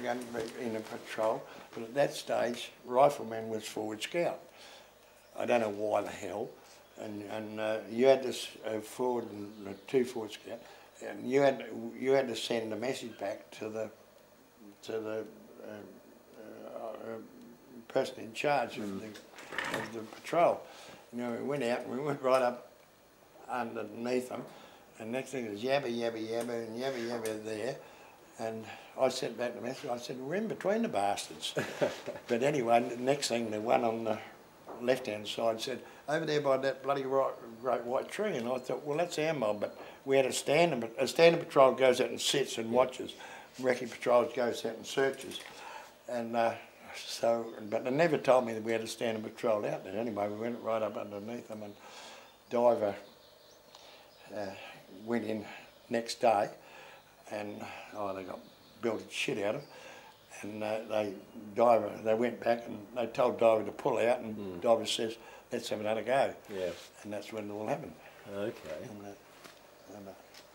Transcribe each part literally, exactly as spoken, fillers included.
going to be in a patrol, but at that stage, rifleman was forward scout. I don't know why the hell, and and uh, you had this uh, forward and uh, two forward scout, and you had you had to send a message back to the to the uh, uh, uh, person in charge mm. of the of the patrol. You know, we went out and we went right up underneath them, and next thing was yabba yabba yabba and yabba yabba there. And I sent back the message, I said, we're in between the bastards. But anyway, the next thing, the one on the left-hand side said, over there by that bloody right, great white tree. And I thought, well, that's our mob. But we had a standing, a standing patrol goes out and sits and watches. Recce patrols goes out and searches. And uh, so, but they never told me that we had a standing patrol out there. Anyway, we went right up underneath them, and Diver uh, went in next day. And oh, they got belted shit out of, and uh, they Diver they went back and they told Diver to pull out, and mm. Diver says, "Let's have another go." Yeah, and that's when it all happened. Okay. And, uh, and, uh,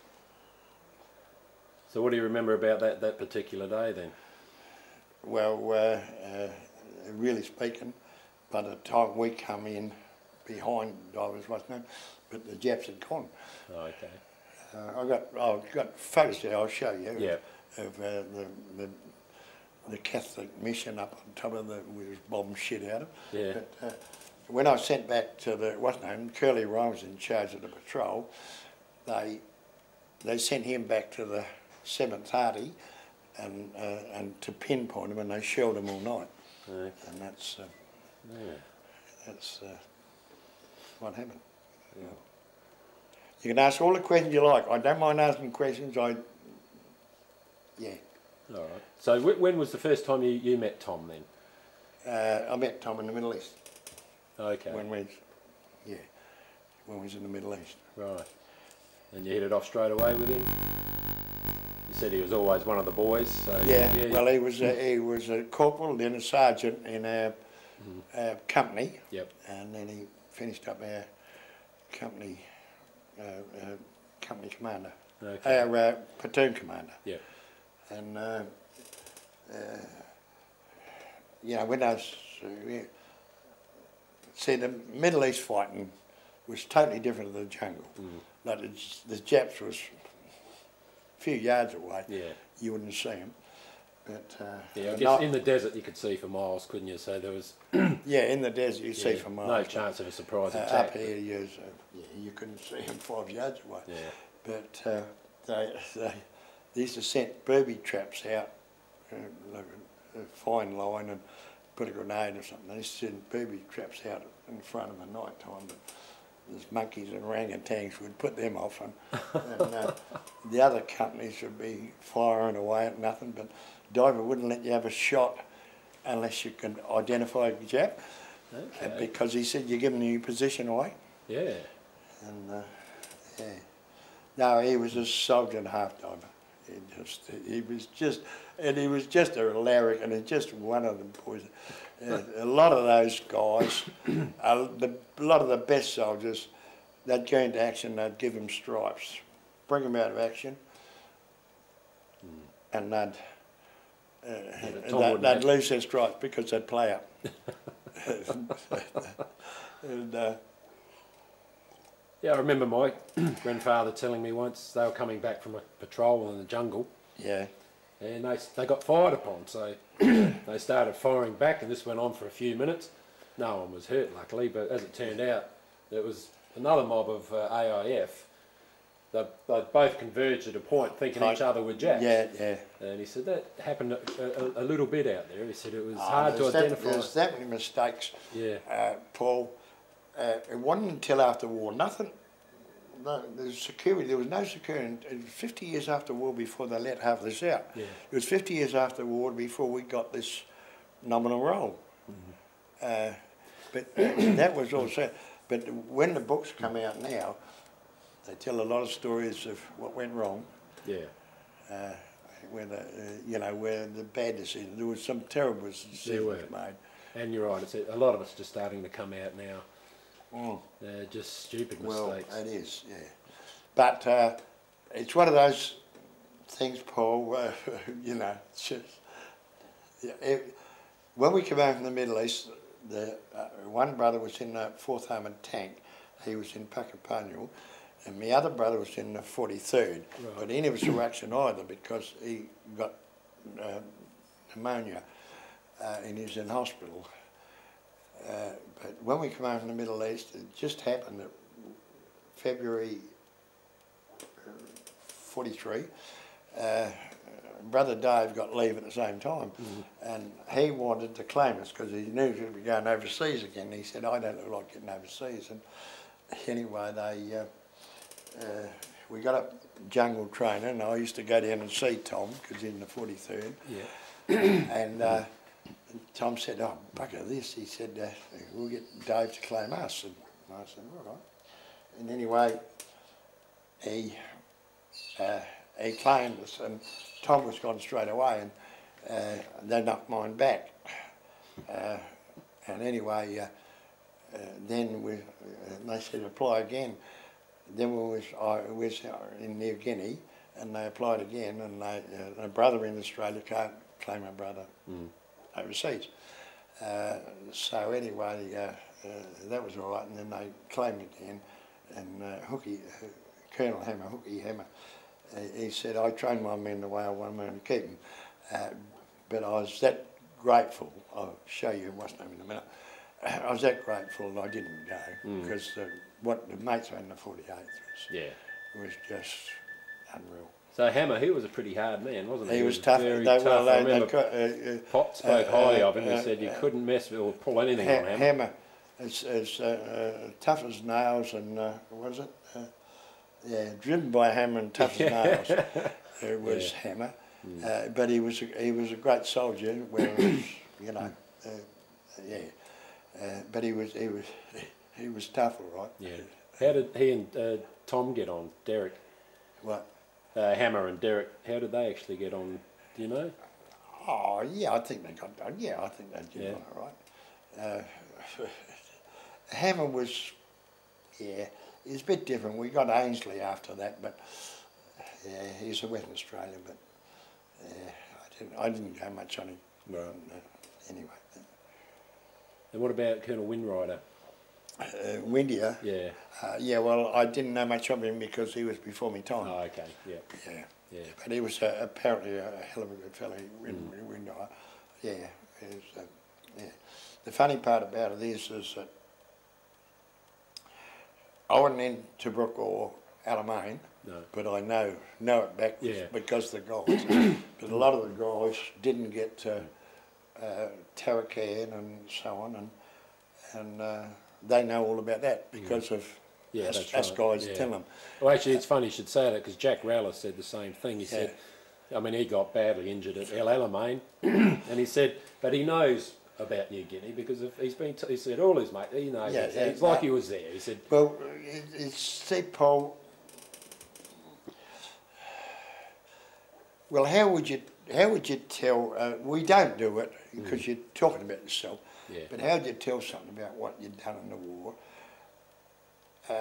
so, what do you remember about that that particular day then? Well, uh, uh, really speaking, by the time we come in behind Divers, wasn't it? But the Japs had gone. Oh, okay. Uh, I got I've got photos there. I'll show you. Yeah. Of, of uh, the, the the Catholic mission up on top of the we was bombing shit out of. Yeah. But uh, when I sent back to the what's name, Curly Ryan was in charge of the patrol. They they sent him back to the seventh Hardy, and uh, and to pinpoint him, and they shelled him all night. Okay. And that's uh, yeah. that's uh, what happened. Yeah. You can ask all the questions you like. I don't mind asking questions. I, yeah. All right. So w when was the first time you, you met Tom then? Uh, I met Tom in the Middle East. Okay. When we, yeah, when we was in the Middle East. Right. And you hit it off straight away with him? You said he was always one of the boys. So yeah, yeah. Well, he was a, he was a corporal, then a sergeant in our, mm. our company. Yep. And then he finished up our company. Uh, uh, company commander, okay. our uh, platoon commander. Yeah. And uh, uh, you know, when I was, uh, yeah. see, the Middle East fighting was totally different to the jungle. Mm. Like the, the Japs was a few yards away. Yeah. You wouldn't see them. But uh, yeah, I guess in the desert you could see for miles, couldn't you? So there was. Yeah, in the desert you yeah, see for miles. No chance of a surprise uh, attack. Up here, you, uh, yeah, you couldn't see them five yards away. Yeah. But uh, they, they they used to send booby traps out, uh, like a, a fine line, and put a grenade or something. They used to send booby traps out in front of them at night time. But there's monkeys and orangutans would put them off, and, and uh, the other companies would be firing away at nothing. But Diver wouldn't let you have a shot unless you can identify a Jap, okay. uh, because he said you're giving your position away. Yeah. And uh, yeah, no, he was a soldier and a half diver. He just, he was just, and he was just a LARRIKIN, and just one of them boys. Uh, a lot of those guys, uh, the, a lot of the best soldiers, they'd go into action, they'd give them stripes, bring them out of action, mm. and they'd. Uh, yeah, they'd, they'd lose their stripes because they'd play up. and, uh, yeah, I remember my grandfather telling me once they were coming back from a patrol in the jungle. Yeah. And they, they got fired upon, so they started firing back, and this went on for a few minutes. No one was hurt, luckily, but as it turned out, there was another mob of uh, A I F. They they both converged at a point, thinking each other were Japs. Yeah, yeah. And he said that happened a, a, a little bit out there. He said it was oh, hard to that, identify. There's that many mistakes, yeah. uh, Paul. Uh, it wasn't until after war, nothing, no, there's security, there was no security. It was fifty years after war before they let half this out. Yeah. It was fifty years after war before we got this nominal roll. Mm-hmm. uh, but uh, that was all set. But when the books come out now, they tell a lot of stories of what went wrong. Yeah. Uh, where the, uh, you know, where the bad decisions, there was some terrible decisions made. And you're right, it's a, a lot of it's just starting to come out now. Mm. They're just stupid well, mistakes. Well, it is, yeah. But uh, it's one of those things, Paul, uh, you know, it's just, Yeah, it, when we came home from the Middle East, the uh, one brother was in the fourth Armoured Tank. He was in Puckapunyal, and my other brother was in the forty-third. Right. But he never saw action either because he got uh, pneumonia uh, and he was in hospital. Uh, but when we came home from the Middle East, it just happened that February forty-three, uh, Brother Dave got leave at the same time, mm-hmm. and he wanted to claim us because he knew he would be going overseas again. He said, I don't look like getting overseas. And anyway, they uh, uh, we got up jungle training, and I used to go down and see Tom because he's in the forty-third. Yeah. And uh, Tom said, oh, bugger this. He said, uh, we'll get Dave to claim us. And I said, all right. And anyway, he, uh, he claimed us, and Tom was gone straight away, and uh, they knocked mine back. Uh, and anyway, uh, uh, then we, uh, they said apply again. Then we was, I was in New Guinea, and they applied again, and they, uh, a brother in Australia can't claim a brother mm. overseas. Uh, so anyway, uh, uh, that was all right, and then they claimed again, and uh, Hookie, uh, Colonel Hammer, Hookie Hammer, uh, he said, I trained my men the way I want them to keep them. Uh, but I was that grateful, I'll show you what's name in a minute, I was that grateful that I didn't go, mm. because uh, what the mates were in the forty-eighth was, yeah. was just unreal. So Hammer, he was a pretty hard man, wasn't he? He, he was, was tough. Very they, tough. Well, I they, remember they, uh, uh, Pop spoke uh, highly of him. Uh, he said you uh, couldn't mess with or pull anything ha on Hammer. Hammer, it's, it's uh, uh, tough as nails, and uh, what was it? Uh, yeah, driven by Hammer and tough as nails. It was yeah. Hammer, mm. uh, but he was a, he was a great soldier. Whereas, you know, uh, yeah, uh, but he was he was he was tough, all right. Yeah. How did he and uh, Tom get on? Derrick. What? Uh, Hammer and Derrick. How did they actually get on? Do you know? Oh yeah, I think they got on. Yeah, I think they did yeah. on all right. Uh, Hammer was, yeah, he was a bit different. We got Ainsley after that, but yeah, he's a Western Australia, but yeah, I didn't, I didn't go much on him. Right. Uh, anyway. And what about Colonel Windrider? Uh, Windier? Yeah. Uh, yeah, well, I didn't know much of him because he was before me time. Oh, okay, yeah. Yeah. Yeah. But he was uh, apparently a hell of a good fellow, Wind, mm. Windrider. Yeah, he was, uh, yeah. The funny part about it is, is that I wasn't in Tobruk or Alamein, no. but I know know it back yeah. because of the guys. But a lot of the guys didn't get to uh, Tarakan and so on, and and uh, they know all about that because mm. of yeah, us, that's us right. guys yeah. tell them. Well, actually, it's funny you should say that because Jack Rowler said the same thing. He yeah. said, I mean, he got badly injured at El Alamein, and he said, but he knows about New Guinea because of, he's been. T he said all his mates. He knows. Yeah, it's, yeah, it's like uh, he was there. He said. Well, it, it's see, Paul. Well, how would you how would you tell? Uh, we don't do it because mm. you're talking about yourself. Yeah. But how would you tell something about what you'd done in the war? Uh,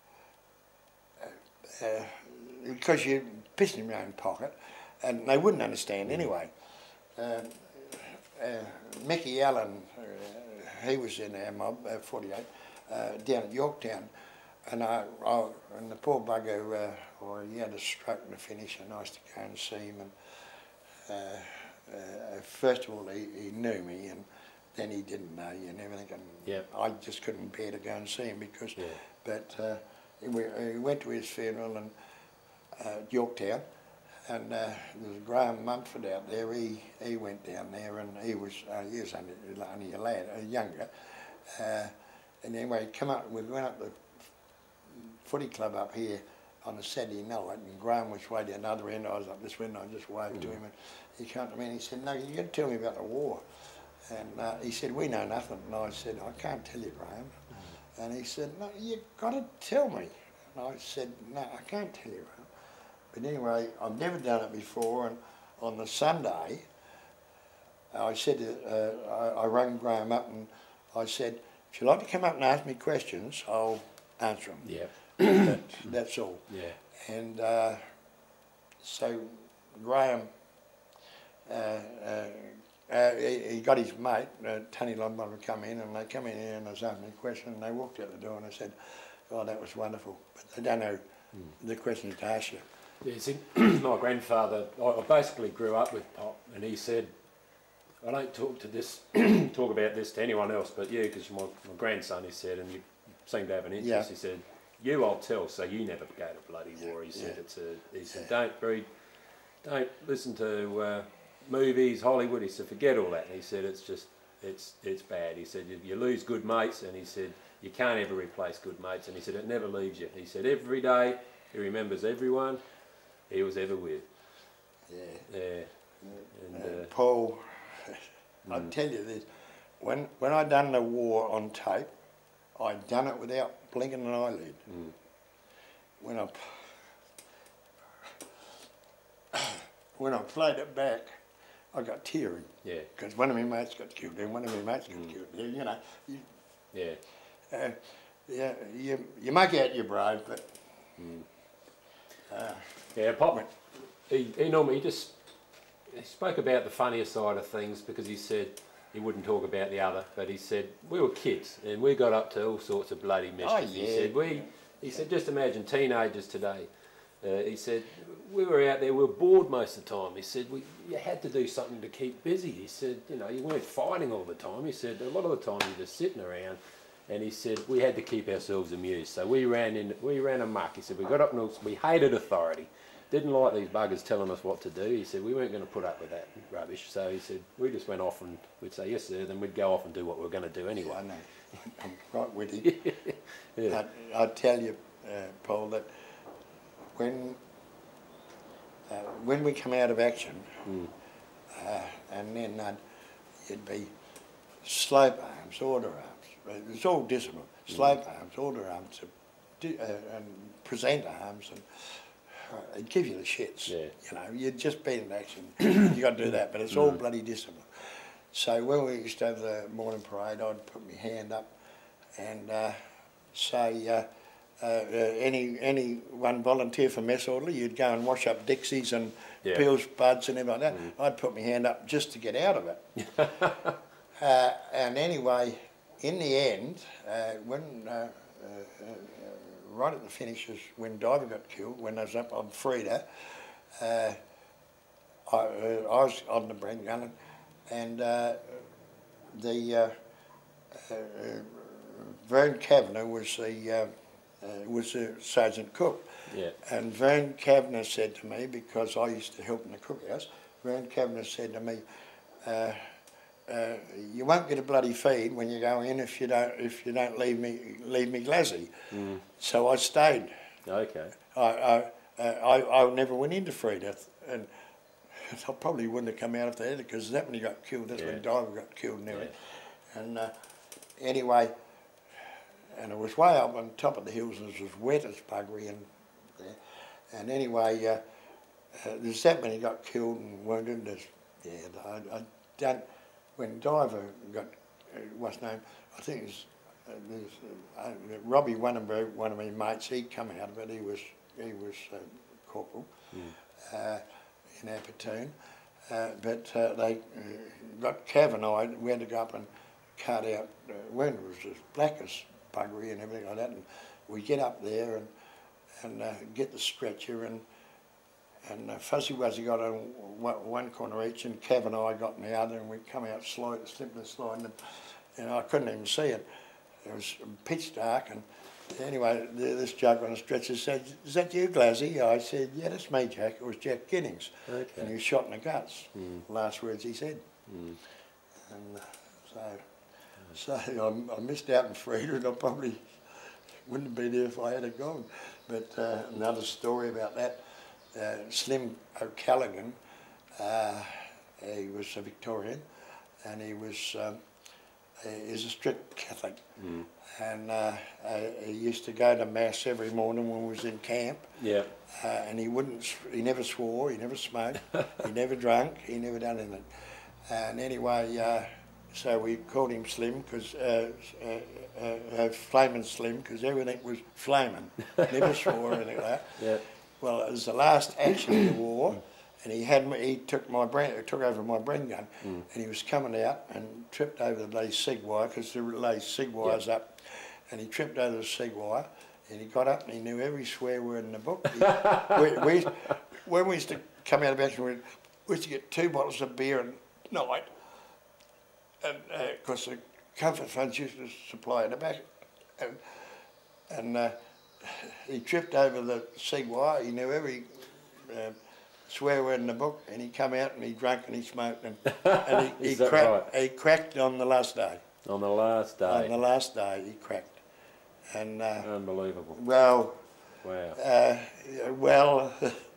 uh, uh, because you're pissing in your own pocket, and they wouldn't understand mm. anyway. Um, Uh, Mickey Allen, uh, he was in our mob, uh, forty-eight, uh, down at Yorktown, and I, I and the poor bugger, uh, well, he had a stroke in the finish, and I used to go and see him. And uh, uh, first of all, he, he knew me, and then he didn't know you and everything, and yep. I just couldn't bear to go and see him because. Yeah. But uh, we, he went to his funeral in uh, Yorktown. And uh, there was Graham Mumford out there. He he went down there, and he was uh, he was only, only a lad, a younger. Uh, and anyway, he come up. We went up the footy club up here on a Saturday night, and Graham was way down the other end. I was up this window. I just waved mm. to him, and he came to me and he said, "No, you got to tell me about the war." And uh, he said, "We know nothing." And I said, "I can't tell you, Graham." Mm. And he said, "No, you got to tell me." And I said, "No, I can't tell you, Graham." But anyway, I've never done it before, and on the Sunday, I said, uh, I, I rang Graham up and I said, if you'd like to come up and ask me questions, I'll answer them. Yeah. that, that's all. Yeah. And uh, so Graham uh, uh, uh, he, he got his mate, uh, Tony Lombard, to come in, and they come in here and I was asking me a question, and they walked out the door and I said, oh, that was wonderful. But they don't know mm. the question to ask you. Yeah, see, my grandfather, I basically grew up with Pop, and he said, I don't talk to this, talk about this to anyone else but you, because my, my grandson, he said, and you seem to have an interest, yeah. he said, you I'll tell, so you never go to bloody war. He said, yeah. it's a, he said, don't read, don't listen to uh, movies, Hollywood. He said, forget all that. And he said, it's just, it's it's bad. He said, you, you lose good mates, and he said, you can't ever replace good mates. And he said, it never leaves you. He said, every day he remembers everyone he was ever with. Yeah. Yeah. And, uh, uh, Paul, I'll mm. tell you this, when, when I done the war on tape, I'd done it without blinking an eyelid. Mm. When I when I played it back, I got teary. Yeah. Because one of my mates got killed, and one of my mates got mm. killed. You know. You, yeah. Uh, yeah. You you make out you're brave, but. Mm. Uh, yeah, Pop. He he normally he just he spoke about the funnier side of things because he said. He wouldn't talk about the other, but he said, we were kids and we got up to all sorts of bloody mischief. Oh, yeah. He said, we, he yeah. said, just imagine teenagers today. Uh, he said, we were out there, we were bored most of the time. He said, we, you had to do something to keep busy. He said, you know, you weren't fighting all the time. He said, a lot of the time you're just sitting around. And he said, we had to keep ourselves amused. So we ran in, we ran amok. He said, we got up and we hated authority. Didn't like these buggers telling us what to do. He said, we weren't going to put up with that rubbish. So he said, we just went off and we'd say, yes, sir, then we'd go off and do what we were going to do anyway. I know. I'm right with you. yeah. I, I tell you, uh, Paul, that when uh, when we come out of action, mm. uh, and then uh, it'd be slope arms, order arms. It's all discipline. Slope mm. arms, order arms, uh, and present arms, and it'd give you the shits, yeah. you know, you'd just been in action, you got to do that, but it's all bloody discipline. So when we used to have the morning parade, I'd put my hand up and uh, say, uh, uh, uh, any anyone volunteer for mess orderly, you'd go and wash up Dixies and yeah. peels buds and everything like that. Mm. I'd put my hand up just to get out of it. uh, and anyway, in the end, uh, when uh, uh, uh, right at the finishes, when Diver got killed, when I was up on Freda, uh, I, uh, I was on the Brent gunning, and uh, the uh, uh, Vern Kavanagh was the uh, uh, was the Sergeant Cook, yeah. and Vern Kavanagh said to me, because I used to help in the cookhouse, Vern Kavanagh said to me, uh, Uh, you won't get a bloody feed when you go in if you don't if you don't leave me leave me glazzy. Mm. So I stayed. Okay. I I, uh, I I never went into Freda, and I probably wouldn't have come out of there because that when he got killed. That's yeah. when Diver got killed and everything. Yeah. And uh, anyway, and it was way up on top of the hills and it was wet as buggery and there. And anyway, uh, uh, there's that many got killed and wounded. There's, yeah, I, I don't. When Diver got, uh, what's his name, I think it was, uh, uh, Robbie, one of, my, one of my mates, he'd come out of it, he was, he was uh, corporal mm. uh, in our platoon, uh, but uh, they uh, got Kavanagh, we had to go up and cut out, uh, when it was as black as buggery and everything like that, and we get up there and, and uh, get the stretcher, and And uh, Fuzzy Wuzzy got on one corner each, and Kavanagh got on the other, and we come out slide, slipping and sliding, and, and I couldn't even see it. It was pitch dark, and anyway, this joke on the stretcher said, "Is that you, Glazzy?" I said, "Yeah, that's me, Jack." It was Jack Giddings, okay. and he was shot in the guts. Mm. Last words he said. Mm. And uh, so, so I, I missed out on Freda, and I probably wouldn't have been there if I had gone. But uh, another story about that. Uh, Slim O'Callaghan, uh, he was a Victorian, and he was um, he was a strict Catholic, mm. and uh, uh, he used to go to mass every morning when we was in camp. Yeah. Uh, and he wouldn't, he never swore, he never smoked, he never drank, he never done anything. And anyway, uh, so we called him Slim because uh, uh, uh, uh, Flaming Slim, because everything was flaming, never swore or anything like that. Yeah. Well, it was the last action of the war, and he had me, he took my brand, took over my brand gun, mm. and he was coming out and tripped over the bloody sig wire because there lay sig wires yep. up, and he tripped over the sig wire, and he got up and he knew every swear word in the book. He, we, we, when we used to come out of action, we used to get two bottles of beer a night, and because uh, the comfort funds used to supply in the back, and, and uh, he tripped over the sig wire. He knew every uh, swear word in the book, and he come out and he drank and he smoked, and, and he, he, cracked, right? he cracked on the last day. On the last day. On the last day, he cracked, and uh, unbelievable. Well, wow. Uh, well,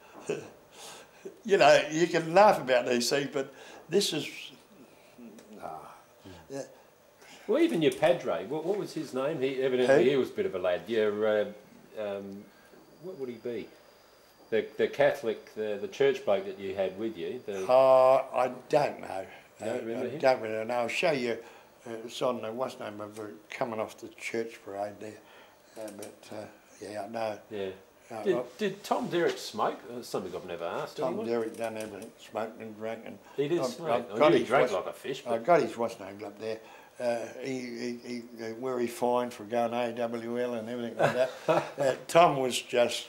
you know, you can laugh about these things, but this is. Uh, yeah. Well, even your padre, what, what was his name? He evidently Who? he was a bit of a lad. Your, uh, um, what would he be? The the Catholic, the the church bloke that you had with you. The uh, I don't know. You don't remember I him? don't really know. I'll show you. Uh, it's on the what's name of uh, coming off the church parade there. Uh, but uh, yeah, I know. Yeah. Uh, did, well, did Tom Derrick smoke? That's something I've never asked. Tom anyone. Derrick done everything, smoked and drank, and He did I've, smoke. I've I knew he drank watch, like a fish. But I got his what's name up there. Uh, he, he, he, uh, where he fined for going A W L and everything like that. uh, Tom was just,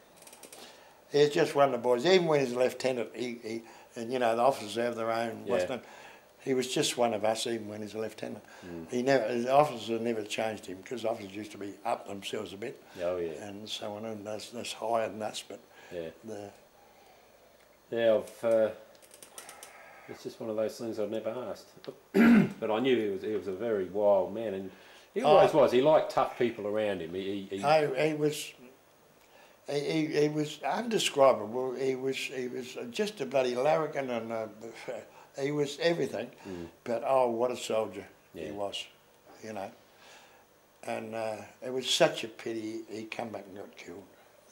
he's just one of the boys. Even when he's a lieutenant, he, he and you know the officers have their own. Yeah. What's name. He was just one of us, even when he's a lieutenant. Mm. He never, the officers never changed him because officers used to be up themselves a bit. Oh yeah. And so on, and that's, that's higher than us, but yeah. The, yeah, I've. Uh, It's just one of those things I've never asked. But I knew he was he was a very wild man, and he always oh, was. He liked tough people around him. He, he, he, I, he was he, he was undescribable. He was he was just a bloody larrikin, and uh, he was everything. Mm. But oh, what a soldier yeah. he was, you know. And uh, it was such a pity he come back and got killed.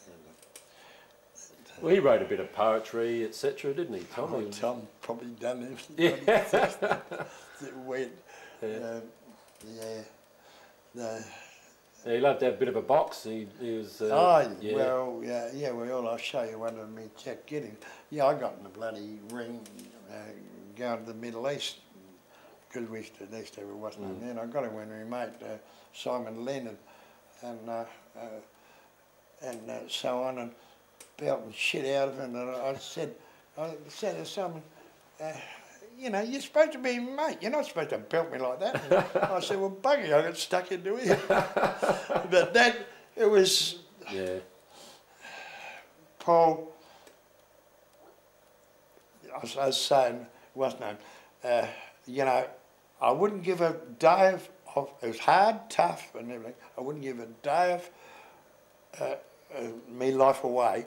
Well, he wrote a bit of poetry, et cetera, didn't he, Tom? Oh, Tom probably done everything. Yeah. It went. Yeah. Um, yeah. The, yeah. He loved to have a bit of a box. He, he was. Uh, oh, yeah. well, yeah, yeah. Well, I'll show you one of me Jack getting. Yeah, I got in the bloody ring uh, going to the Middle East because we used to, they used to have a what's name then. I got it when we made uh, Simon Lennon and uh, uh, and uh, so on and. Belting shit out of him, and I said, I said to someone, uh, you know, you're supposed to be mate. You're not supposed to belt me like that. And I said, well, buggy, I got stuck into it. But that it was. Yeah. Paul. I was, I was saying, what's name? Uh, you know, I wouldn't give a day of, of. It was hard, tough, and everything. I wouldn't give a day of uh, uh, me life away.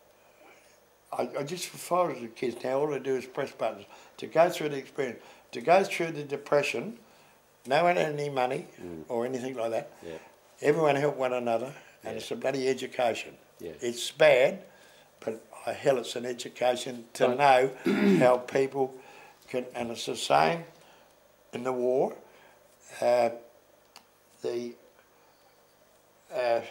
I, I just, for as the kids now, all I do is press buttons. To go through the experience, to go through the depression, no one had any money mm. or anything like that. Yeah. Everyone helped one another, and yeah. it's a bloody education. Yeah. It's bad, but I hell, it's an education to right. know how people can, and it's the same in the war. Uh, the uh,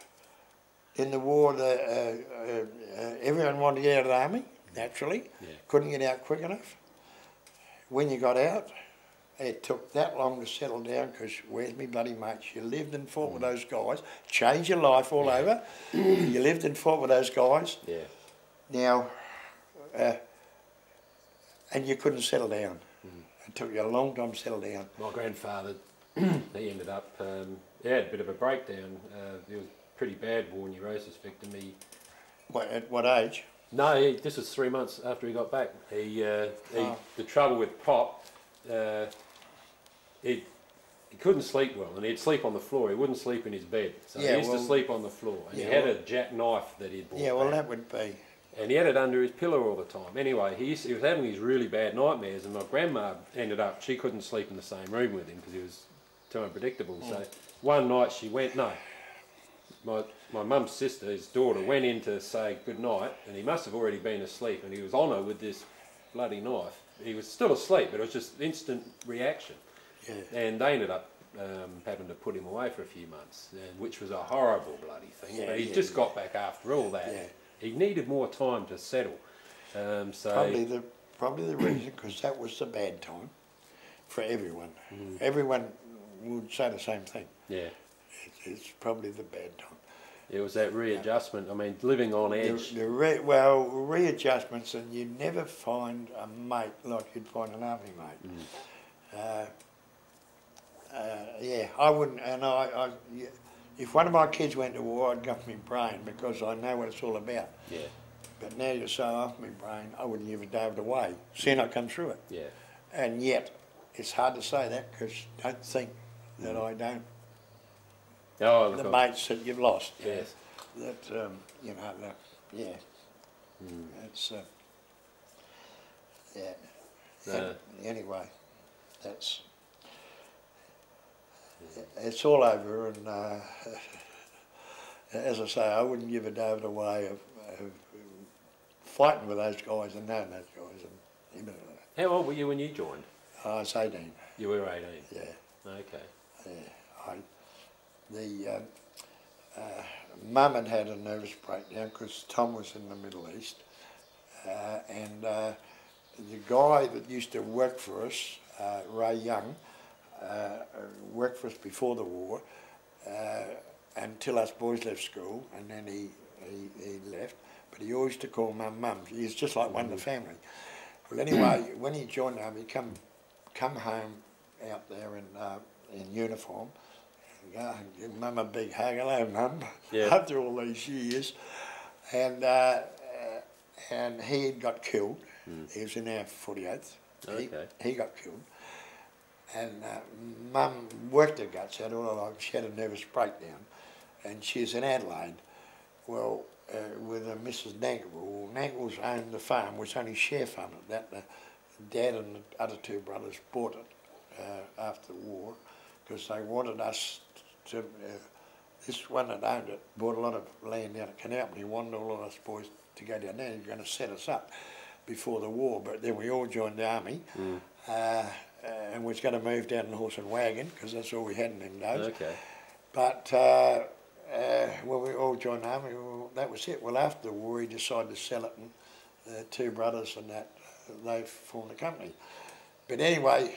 In the war, the, uh, uh, uh, everyone wanted to get out of the army, naturally. Yeah. Couldn't get out quick enough. When you got out, it took that long to settle down because where's me bloody mates? You lived and fought mm. with those guys, changed your life all yeah. over. You lived and fought with those guys. Yeah. Now, uh, and you couldn't settle down. Mm. It took you a long time to settle down. My grandfather, he ended up, um, he had a bit of a breakdown. Uh, he was pretty bad war neurosis victim. He, what, at what age? No, he, this was three months after he got back. He, uh, he oh. the trouble with Pop, uh, he he couldn't sleep well, and he'd sleep on the floor. He wouldn't sleep in his bed, so yeah, he used well, to sleep on the floor. And yeah, he had well, a jackknife that he'd bought. Yeah, well, back. that would be. And he had it under his pillow all the time. Anyway, he, used, he was having these really bad nightmares, and my grandma ended up, she couldn't sleep in the same room with him because he was too unpredictable. Mm. So one night she went, no. My my mum's sister, his daughter, went in to say good night, and he must have already been asleep, and he was on her with this bloody knife. He was still asleep, but it was just instant reaction. Yeah. And they ended up um, having to put him away for a few months, and, which was a horrible bloody thing. Yeah, but he yeah, just yeah. got back after all that. Yeah. He needed more time to settle. Um, so Probably the probably the reason, because that was the bad time for everyone. Mm. Everyone would say the same thing. yeah, It's, it's probably the bad time. it was that readjustment. I mean, living on edge. The, the re, well, readjustments, and you never find a mate like you'd find an army mate. Mm. Uh, uh, yeah, I wouldn't, and I, I yeah, if one of my kids went to war, I'd go off my brain because I know what it's all about. Yeah, But now you're so off my brain, I wouldn't give a David away. Seeing I come through it. yeah, And yet, it's hard to say that because don't think that I don't. oh, look, The I- mates that you've lost. yeah, yes, That, um, you know, that, yeah. Mm. It's, uh, yeah. No. An- Anyway, that's, it's all over, and uh, as I say, I wouldn't give a David away of, of fighting with those guys and knowing those guys. And, you know, How old were you when you joined? I was eighteen, You were eighteen. yeah. Okay. Yeah, I, the um, uh, mum had had a nervous breakdown because Tom was in the Middle East, uh, and uh, the guy that used to work for us, uh, Ray Young, uh, worked for us before the war uh, until us boys left school, and then he, he, he left. But he always used to call Mum Mum. He's just like one of the family. Well, anyway, when he joined the army, he come come home out there in uh, in uniform. Uh, give Mum a big hug. Hello, Mum. Yeah. After all these years, and uh, uh, and he had got killed. Mm. He was in our forty-eighth. Okay. He, he got killed, and uh, Mum worked her guts out all her life. She had a nervous breakdown, and she's in Adelaide. Well, uh, with uh, Missus Nugget. Well, Nugget owned the farm, was only share farmed it. That the dad and the other two brothers bought it uh, after the war because they wanted us to. Uh, this one that owned it bought a lot of land down at Canal, and he wanted all of us boys to go down there. He was going to set us up before the war, but then we all joined the army, Mm. uh, and we was going to move down in horse and wagon because that's all we had in them days. Okay. But uh, uh, when we all joined the army, well, that was it. Well, after the war, he decided to sell it, and uh, two brothers and that, uh, they formed a company. But anyway,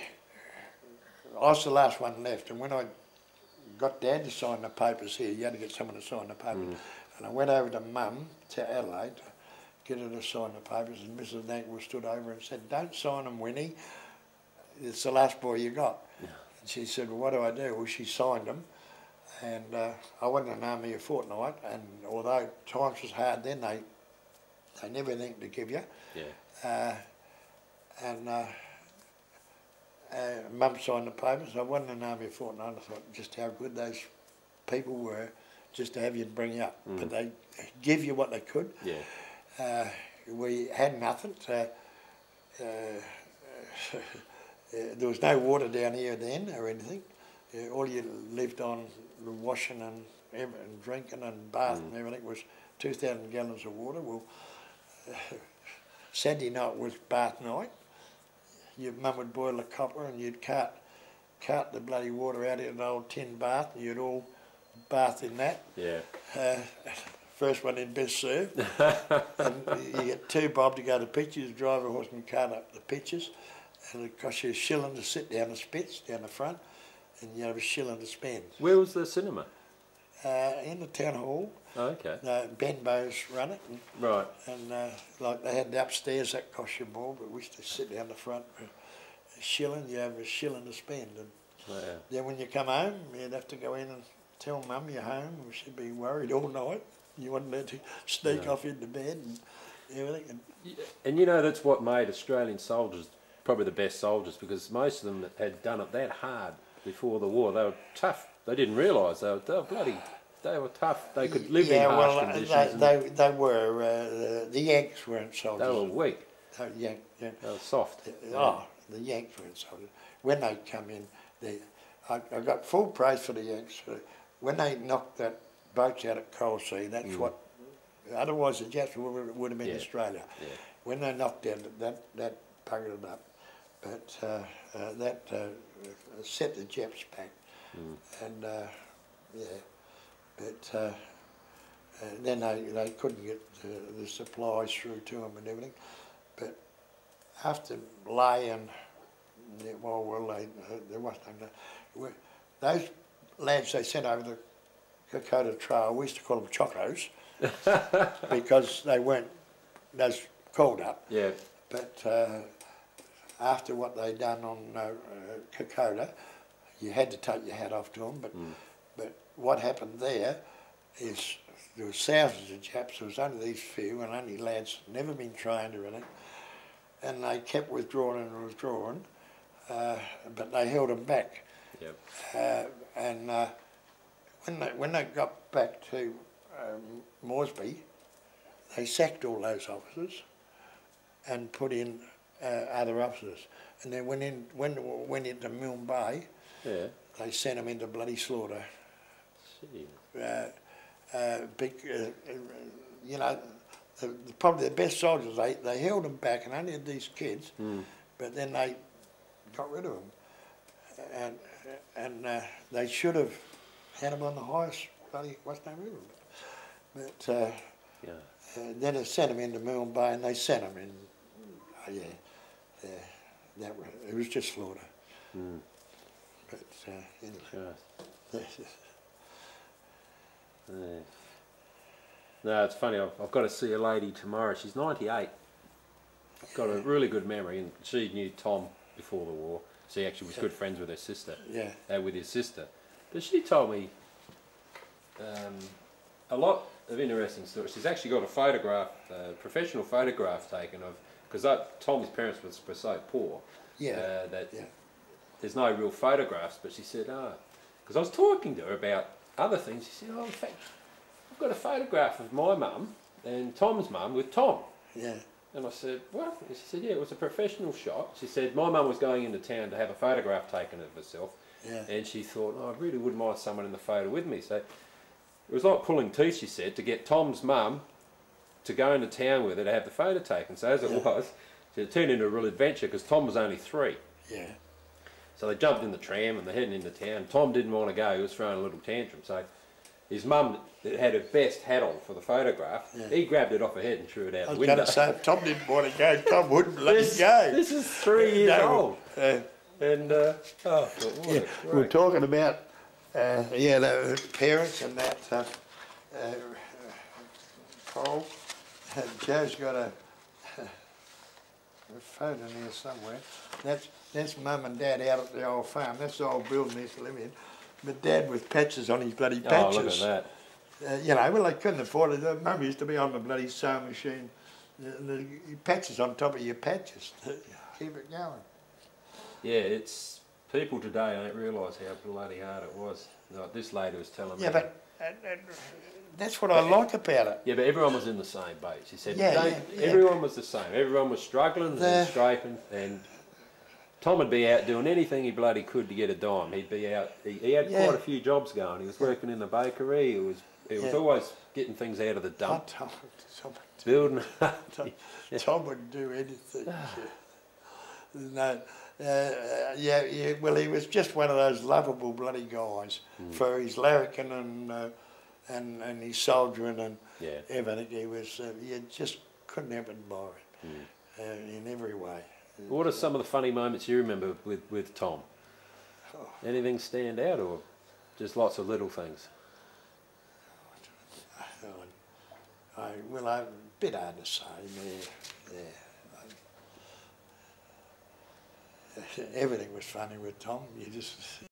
I was the last one left, and when I got Dad to sign the papers here, you had to get someone to sign the papers, Mm. and I went over to Mum, to Adelaide, get her to sign the papers, and Missus Nagel stood over and said, "Don't sign them, Winnie, it's the last boy you got." Yeah. And she said, "Well, what do I do?" Well, she signed them, and uh, I went in the army a fortnight, and although times was hard then, they they never had anything to give you. Yeah. Uh, and uh, uh, Mum signed the papers. I went in the army a fortnight, and I thought just how good those people were just to have you to bring you up. Mm. But they give you what they could. Yeah. Uh, we had nothing. To, uh, uh, there was no water down here then or anything. Uh, all you lived on washing and, ev- and drinking and bathing Mm. and everything was two thousand gallons of water. Well, uh, Saturday night was bath night. Your mum would boil a copper and you'd cart, cart the bloody water out in an old tin bath, and you'd all bath in that. Yeah. Uh, first one in, best served. And you get two bob to go to pictures, drive a horse and cart up the pictures, and it costs you a shilling to sit down the spits down the front, and you have a shilling to spend. Where was the cinema? Uh, in the town hall, Oh, okay. uh, Ben Bowes run it, and, Right. and uh, like they had the upstairs, that cost you more, but we used to sit down the front for a shilling, you have a shilling to spend. And Oh, yeah. then when you come home, you'd have to go in and tell Mum you're home, and she'd be worried all night. You wasn't allowed to sneak No. off into bed and everything. And And you know, that's what made Australian soldiers probably the best soldiers, because most of them had done it that hard before the war. They were tough. They didn't realise they were, they were bloody. They were tough. They could live yeah, in harsh well, conditions. they, and they, they were, uh, the Yanks weren't soldiers. they were weak. They were Yank, yeah. They were soft. Oh, the Yanks weren't soldiers. When they come in, they, I, I got full praise for the Yanks. For, when they knocked that boat out at Coal Sea, that's Mm. what, otherwise the Japs would, would have been Yeah. Australia. Yeah. When they knocked down, that, that buggered it up. But uh, uh, that uh, set the Japs back. Mm. And uh, yeah, but uh, and then they, they couldn't get uh, the supplies through to them and everything. after laying, well, well, they, there was no, those lads they sent over the Kokoda Trail, we used to call them chocos, because they weren't as called up. Yeah. But uh, after what they'd done on uh, uh, Kokoda, you had to take your hat off to them. But mm. but what happened there is there was thousands of chaps. There was only these few, and only lads, never been trained or anything, and they kept withdrawing and withdrawing, uh, but they held them back. Yep. Uh, and uh, when they when they got back to um, Moresby, they sacked all those officers and put in uh, other officers. And then when in when they went into Milne Bay, yeah. they sent them into bloody slaughter. See. Uh, uh, big, uh, you know, the, the, probably the best soldiers. They they held them back and only had these kids, mm. but then they got rid of them, and and uh, they should have had them on the highest bloody what's the name of them. But uh, yeah. uh, then they sent them into Milne Bay, and they sent them in. Oh, yeah, yeah, that was, it was just slaughter. Mm. But uh, anyway. Sure. Yeah. No, it's funny. I've, I've got to see a lady tomorrow. She's ninety-eight. I've got a really good memory, and she knew Tom before the war. She actually was yeah. good friends with her sister. Yeah. Uh, with his sister, but she told me um, a lot of interesting stories. She's actually got a photograph, uh, professional photograph taken of, because Tom's parents were, were so poor. Yeah. Uh, that yeah. there's no real photographs. But she said, ah, because I was talking to her about other things. She said, oh, in fact, I've got a photograph of my mum and Tom's mum with Tom. Yeah. And I said, what? And she said, yeah, it was a professional shot. She said, my mum was going into town to have a photograph taken of herself. Yeah. And she thought, oh, I really wouldn't mind someone in the photo with me. So it was like pulling teeth, she said, to get Tom's mum to go into town with her to have the photo taken. So as it yeah. was, it turned into a real adventure because Tom was only three. Yeah. So they jumped in the tram and they're heading into town. Tom didn't want to go, he was throwing a little tantrum. So his mum that had her best hat on for the photograph, yeah. he grabbed it off her head and threw it out I was the window. going to say, if Tom didn't want to go, Tom wouldn't let this, him go. This is three years no, old. Uh, and, uh, oh, what yeah, we're talking about, uh, yeah, the parents and that, uh, uh, Paul, uh, Joe's got a, a phone in here somewhere. That's, that's Mum and Dad out at the old farm. That's the old building they used to live in. But Dad with patches on his bloody patches. Oh, look at that. Uh, you know, well, they couldn't afford it. Mum used to be on the bloody sewing machine. The, the patches on top of your patches to keep it going. Yeah, it's people today don't realise how bloody hard it was. Like this lady was telling yeah, me. Yeah, but uh, uh, that's what I like about it. Yeah, but everyone was in the same boat. She said, yeah, don't, yeah, yeah. everyone was the same. Everyone was struggling the, and scraping, and Tom would be out doing anything he bloody could to get a dime. He'd be out. He, he had yeah. quite a few jobs going. He was working in the bakery. He was. He was yeah. always getting things out of the dump. Tom, Tom, building. Tom, Tom would do anything. No. Uh, yeah, yeah, well, he was just one of those lovable bloody guys mm. for his larrikin and, uh, and and his soldiering and yeah. everything. He was, uh, you just couldn't help but admire him mm. uh, in every way. What are some of the funny moments you remember with, with Tom? Oh. Anything stand out or just lots of little things? I, I, well, I'm a bit hard to say, yeah. yeah. Everything was funny with Tom. You just,